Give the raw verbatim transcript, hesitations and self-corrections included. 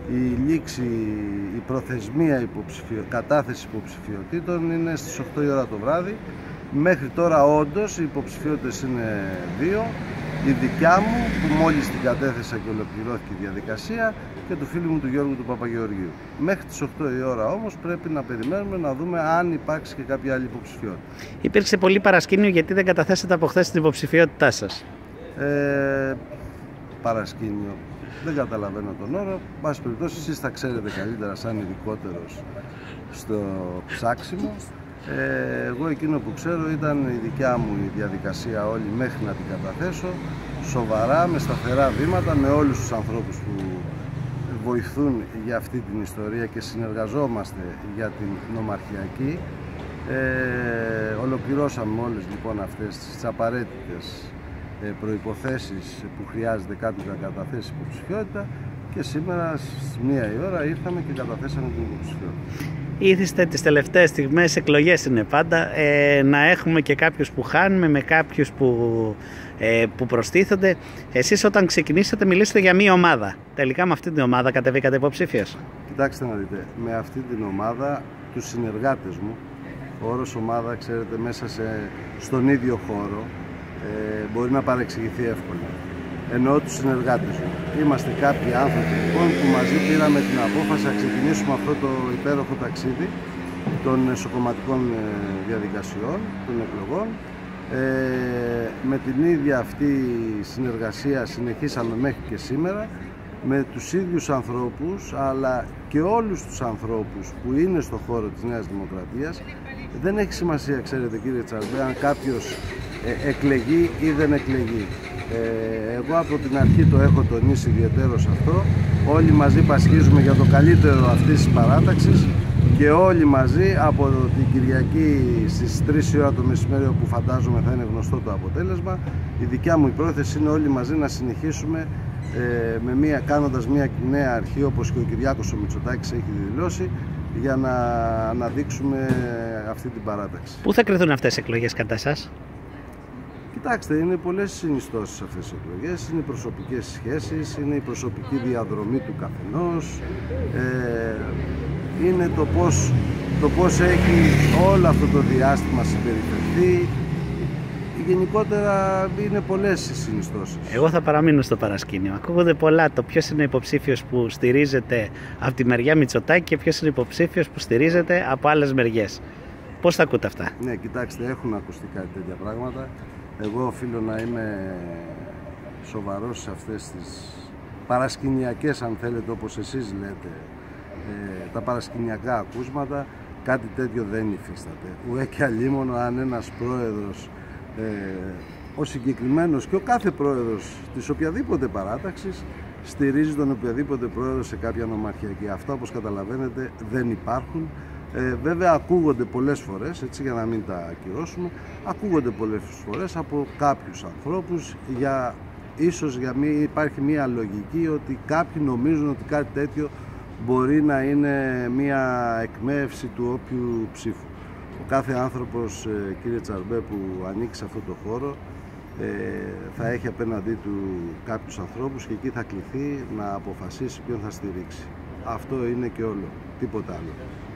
η λήξη, η προθεσμία υποψηφιο... κατάθεση υποψηφιωτήτων είναι στις οκτώ η ώρα το βράδυ. Μέχρι τώρα όντως οι υποψηφιότητες είναι δύο. Η δικιά μου που μόλις την κατέθεσα και ολοκληρώθηκε η διαδικασία και του φίλου μου του Γιώργου του Παπαγεωργίου. Μέχρι τις οκτώ η ώρα όμως πρέπει να περιμένουμε να δούμε αν υπάρξει και κάποια άλλη υποψηφιότητα. Υπήρξε πολύ παρασκήνιο γιατί δεν καταθέσατε από χθες την υποψηφιότητά σας. Ε, παρασκήνιο. Δεν καταλαβαίνω τον όρο. Πάση περιπτώσει εσείς θα ξέρετε καλύτερα σαν ειδικότερος στο ψάξιμο. Ε, εγώ εκείνο που ξέρω ήταν η δικιά μου η διαδικασία όλη μέχρι να την καταθέσω, σοβαρά, με σταθερά βήματα, με όλους τους ανθρώπους που βοηθούν για αυτή την ιστορία και συνεργαζόμαστε για την νομαρχιακή. Ε, ολοκληρώσαμε όλες λοιπόν αυτές τις απαραίτητες προϋποθέσεις που χρειάζεται κάποιος να καταθέσει υποψηφιότητα και σήμερα στις μία η ώρα ήρθαμε και καταθέσαμε την υποψηφιότητα. Ήθιστε τις τελευταίες στιγμές, εκλογές είναι πάντα, ε, να έχουμε και κάποιους που χάνουμε με κάποιους που, ε, που προστίθονται. Εσείς όταν ξεκινήσατε μιλήσατε για μία ομάδα. Τελικά με αυτή την ομάδα κατεβήκατε υποψήφιος. Κοιτάξτε να δείτε, με αυτή την ομάδα, τους συνεργάτες μου, ο όρος ομάδα, ξέρετε, μέσα σε, στον ίδιο χώρο, ε, μπορεί να παρεξηγηθεί εύκολα. Εννοώ τους συνεργάτες μου. Είμαστε κάποιοι άνθρωποι λοιπόν, που μαζί πήραμε την απόφαση να ξεκινήσουμε αυτό το υπέροχο ταξίδι των εσωκομματικών διαδικασιών, των εκλογών. Ε, με την ίδια αυτή συνεργασία συνεχίσαμε μέχρι και σήμερα με τους ίδιους ανθρώπους αλλά και όλους τους ανθρώπους που είναι στο χώρο της Νέας Δημοκρατίας. Δεν έχει σημασία, ξέρετε κύριε Τσαρμπέ, αν κάποιος ε, εκλεγεί ή δεν εκλεγεί. Ε, εγώ από την αρχή το έχω τονίσει ιδιαίτερος αυτό. Όλοι μαζί πασχίζουμε για το καλύτερο αυτής της παράταξης και όλοι μαζί από την Κυριακή στις τρεις η ώρα το μεσημέρι, όπου φαντάζομαι θα είναι γνωστό το αποτέλεσμα, η δικιά μου η πρόθεση είναι όλοι μαζί να συνεχίσουμε ε, με μια, κάνοντας μια νέα αρχή, όπως και ο Κυριάκος ο Μητσοτάκης έχει δηλώσει, για να αναδείξουμε αυτή την παράταξη. Πού θα κρυθούν αυτές οι εκλογές κατά εσάς? Κοιτάξτε, είναι πολλές συνιστώσεις αυτές οι εκλογές, είναι προσωπικές σχέσεις, είναι η προσωπική διαδρομή του καθενός, ε, είναι το πώς, το πώς έχει όλο αυτό το διάστημα συμπεριφερθεί. Γενικότερα είναι πολλές οι συνιστώσεις. Εγώ θα παραμείνω στο παρασκήνιο. Ακούγονται πολλά το ποιος είναι υποψήφιος που στηρίζεται από τη μεριά Μητσοτάκη και ποιος είναι υποψήφιος που στηρίζεται από άλλες μεριές. Πώς τα ακούτε αυτά? Ναι, κοιτάξτε, έχουν ακουστεί κάτι τέτοια πράγματα. Εγώ οφείλω να είμαι σοβαρός σε αυτές τις παρασκηνιακές, αν θέλετε, όπως εσείς λέτε, ε, τα παρασκηνιακά ακούσματα. Κάτι τέτοιο δεν υφίσταται. Ουέ και αλίμονο αν ένας πρόεδρος, ε, ο συγκεκριμένος και ο κάθε πρόεδρος της οποιαδήποτε παράταξης στηρίζει τον οποιαδήποτε πρόεδρο σε κάποια νομαρχιακή. Αυτά, όπως καταλαβαίνετε, δεν υπάρχουν. Ε, βέβαια ακούγονται πολλές φορές, έτσι, για να μην τα ακυρώσουμε, ακούγονται πολλές φορές από κάποιους ανθρώπους, για, ίσως για μη, υπάρχει μια λογική ότι κάποιοι νομίζουν ότι κάτι τέτοιο μπορεί να είναι μια εκμέευση του όποιου ψήφου. Ο κάθε άνθρωπος, ε, κύριε Τσαρμπέ, που ανοίξει σε αυτό το χώρο ε, θα έχει απέναντί του κάποιους ανθρώπους και εκεί θα κληθεί να αποφασίσει ποιον θα στηρίξει. Αυτό είναι και όλο, τίποτα άλλο.